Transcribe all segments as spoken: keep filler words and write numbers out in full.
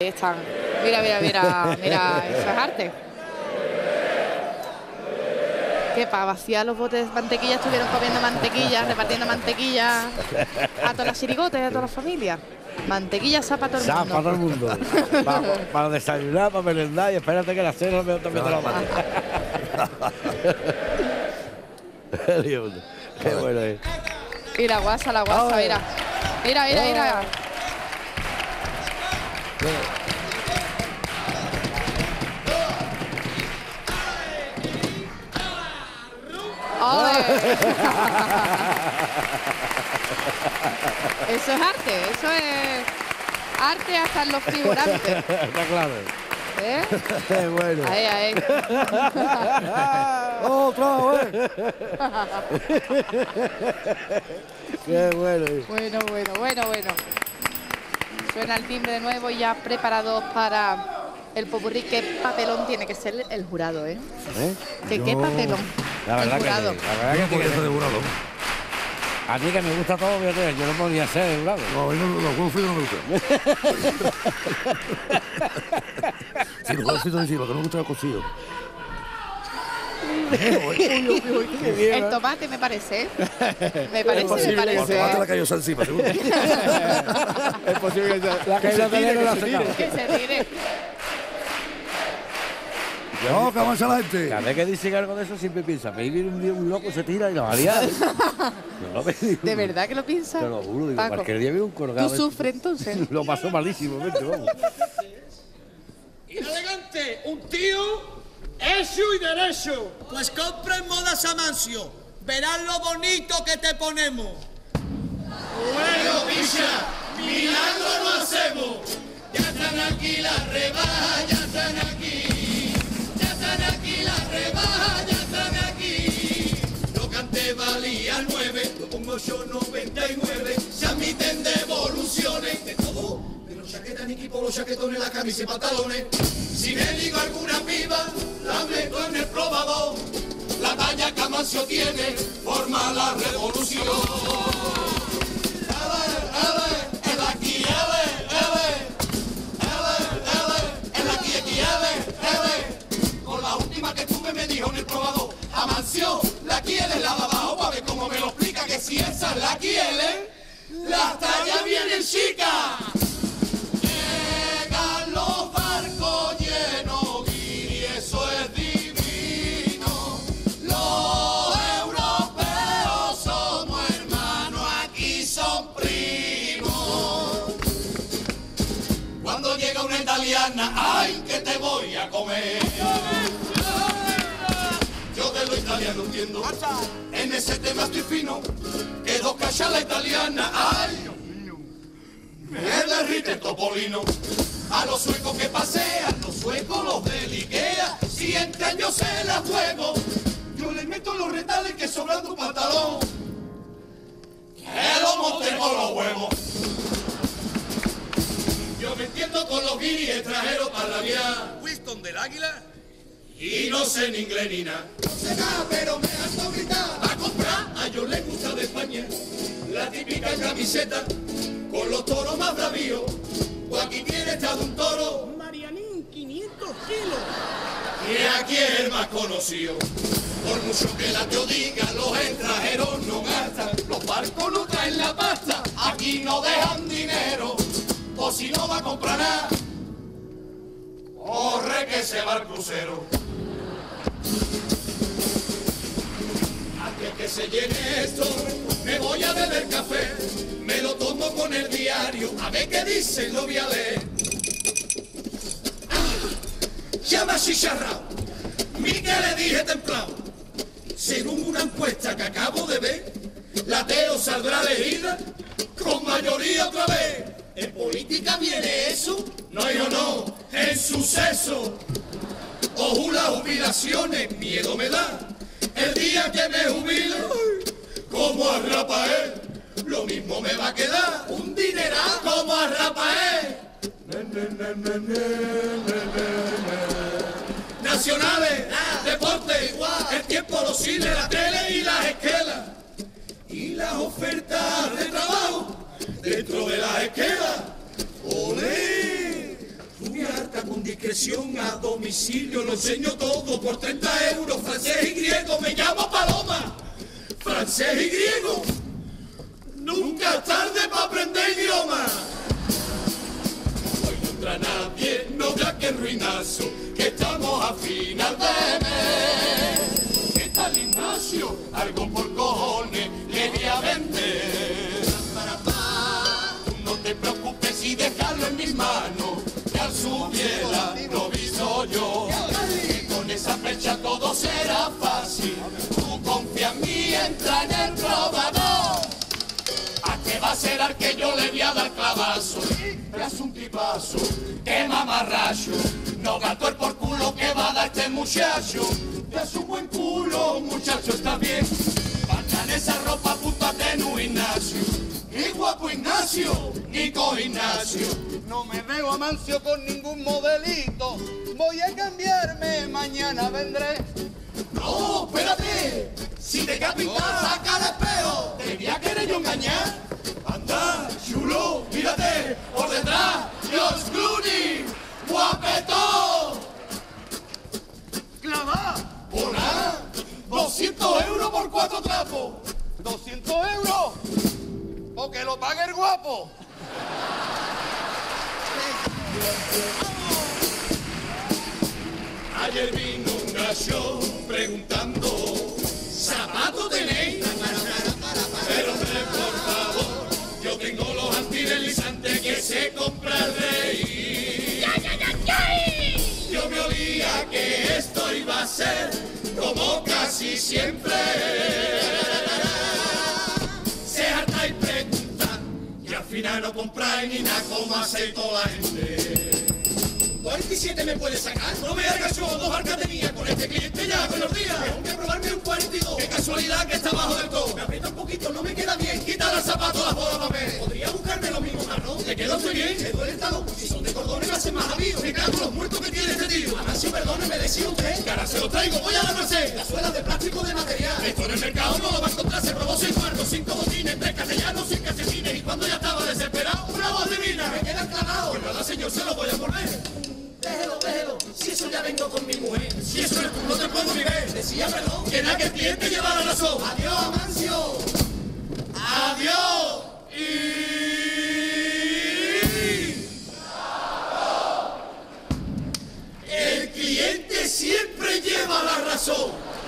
Están. Mira, mira, mira, mira, eso es arte. Que para vaciar los botes de mantequilla estuvieron comiendo mantequilla, repartiendo mantequilla a todas las chirigotes, a todas las familias. Mantequilla zapa todo el mundo. Zapa todo el mundo. para, para desayunar, para merendar y espérate que la cena también te la mate. Qué bueno es. Mira, guasa, la guasa, mira. Mira, mira, mira. Eso es arte, eso es arte hasta en los figurantes. Está claro. ¿Eh? Qué bueno. Ahí, ahí. ¡Otra vez! Qué bueno. Bueno, bueno, bueno, bueno. Suena el timbre de nuevo y ya preparados para el popurrí. Qué papelón tiene que ser el jurado, ¿eh? ¿Eh? Que Yo... qué papelón. La verdad el jurado. que, la verdad que, que ser de jurado. A mí que me gusta todo, fíjate, yo no podía ser de jurado. No, a mí no, los huevos fritos no me gustan. Sí, los huevos fritos sí, lo que no me gusta es el cocido. El tomate me parece, ¿eh? Me parece, me parece. El tomate la cayó encima, seguro. Es posible que se, la que se tire, que, se que se tire. No, que avanza la gente. Cada vez que dicen algo de eso siempre piensa, me viene un día un loco, se tira y la varía. ¿De verdad que lo piensas? Te lo juro, digo, Paco, cualquier día viene un colgado. ¿tú sufres entonces? Lo pasó malísimo, vente, vamos. Inelegante, un tío hecho y derecho. Pues compra en Modas Amancio, verás lo bonito que te ponemos. Bueno, picha, milagro no hacemos. Ya están aquí las rebajas, ya están aquí. Ya están aquí las rebajas, ya están aquí. Lo que antes valía nueve, lo pongo yo noventa y nueve. Se admiten devoluciones de todo. Pero chaqueta ni equipo, los chaquetones, la camisa y pantalones. Si me digo alguna piba, la meto en el probador. La talla que Amancio tiene forma la revolución. Que tú me dijo en el probador, Amancio, la quiere la de abajo para ver cómo me lo explica, que si esa la quiere, las tallas vienen chicas. Llegan los barcos llenos y eso es divino. Los europeos somos hermanos, aquí son primos. Cuando llega una italiana, ay, que te voy a comer. Yo de lo italiano entiendo, en ese tema estoy fino, que dos cachas la italiana, ay, me derrite el topolino. A los suecos que pasean, los suecos, los del Ikea, si entran yo se la juego, yo les meto los retales que sobran tu pantalón, que lo monte con los huevos. Yo me entiendo con los guiris extranjeros para la vía Winston del Águila. Y no sé ni inglés ni nada. No sé nada, pero me harto gritar. A comprar, a yo le gusta de España la típica camiseta con los toros más bravíos. O aquí quiere estar de un toro Marianín, quinientos kilos. Y aquí es el más conocido. Por mucho que la te diga, los extranjeros no gastan. Los barcos no traen la pasta. Aquí no dejan dinero. O si no va a comprar nada, corre que se va al crucero. Antes que se llene esto, me voy a beber café. Me lo tomo con el diario, a ver qué dicen, lo voy a leer. Ah, ya me has chicharrado, mi que le dije templado. Según una encuesta que acabo de ver, la Teo saldrá elegida con mayoría otra vez. ¿En política viene eso? No, yo no, en suceso. Ojo, las jubilaciones, miedo me da. El día que me jubile, como a Rafael, lo mismo me va a quedar un dineral como a Rafael. Nacionales, deporte, el tiempo, los cines, la tele y las esquelas. Y las ofertas de trabajo dentro de las esquelas. ¡Olé! impresión a domicilio, lo enseño todo por treinta euros. Francés y griego, me llamo Paloma. Francés y griego. Nunca es tarde para aprender idioma. Hoy no entra nadie, no vea que ruinazo, que estamos a final de mes. ¿Qué tal Ignacio? Algo por cojones le voy a vender. Tú no te preocupes y déjalo en mis manos, que al subiera lo viso yo. Que con esa fecha todo será fácil. Tú confía en mí, entra en el probador. ¿A qué va a ser al que yo le voy a dar clavazo? Es un tipazo, que mamarracho. No gato el por culo que va a dar este muchacho. Es un buen culo, muchacho, está bien. Faltan esa ropa, puta tenu Ignacio. ¡Qué guapo Ignacio! Nico Ignacio. No me veo a Mancio con ningún modelito. Voy a cambiarme, mañana vendré. No, espérate. Si te queda pintar, saca el espejo. ¿Te voy a querer yo engañar? Anda, chulo, mírate. Por detrás, George Clooney. ¡Guapetón! ¡Clavá! Por nada. doscientos euros por cuatro trapos. ¿doscientos euros? ¿O que lo pague el guapo? Ayer vino un gallo preguntando, ¿zapatos tenéis? Pero hombre, por favor, yo tengo los antideslizantes que se compra el rey. Yo me olía que esto iba a ser como casi siempre. Se harta y pregunta, y al final no compráis ni nada como hace toda la gente. cuarenta y siete me puede sacar, no me hagas yo, dos barcas tenía con este cliente ya con los días. Tengo que probarme un cuarenta y dos, qué casualidad que está abajo del todo. Me aprieta un poquito, no me queda bien, quita los zapatos, las bolas, papel. Podría buscarme lo mismo, ¿no? Te quedo muy bien, me duele el talón. Si son de cordones me hacen más avío. Me cago en los muertos que tiene este tío. Amancio, perdone, me decía usted, que ahora se lo traigo, voy a la merced. Las suelas de plástico de material, esto en el mercado no lo va a encontrar. Se probó seis cuartos, cinco botines, tres castellanos, sin calcetines. Y cuando ya estaba desesperado, una voz divina, me queda clavado. Pues nada, señor, se lo voy a volver. Déjelo, déjelo, si eso ya vengo con mi mujer. Si eso eres tú, no te puedo ni ver. Decía perdón, que nada que el cliente lleva la razón. Adiós, Amancio. Adiós. Y... El cliente siempre lleva la razón.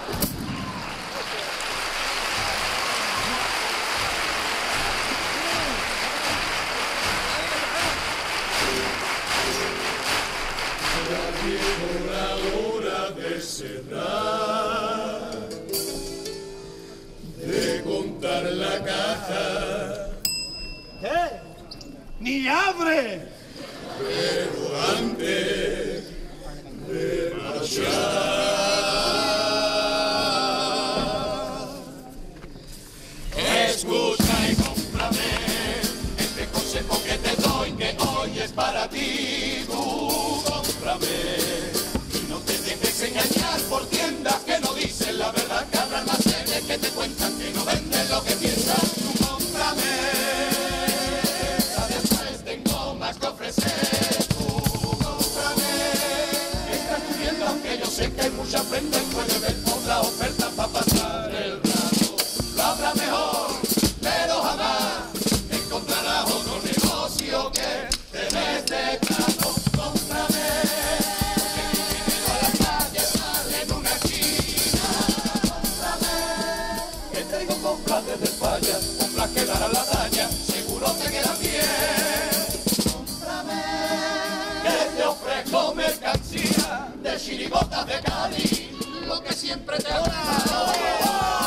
Llegó la hora de cerrar, de contar la caja. ¿Qué? ¡Ni abre! Pero antes de marchar, escucha y cómprame este consejo que te doy, que hoy es para ti. Tú cómprame y no te dejes engañar por tiendas que no dicen la verdad, que habrá almacenes que te cuentan que no venden lo que piensan. Tú cómprame, después tengo más que ofrecer. Tú cómprame, estás cubriendo aunque yo sé que hay mucha prenda y puedes ver por la oferta para pasar el rato. Lo habrá mejor, pero jamás encontrarás otro negocio que te des de plato. Cómprame, que a la calle sale en una esquina. Cómprame, que traigo compras desde España, compras que darán la talla, seguro te quedan bien. Cómprame, que te ofrezco mercancía de chirigotas de Cádiz, lo que siempre te ha gustado.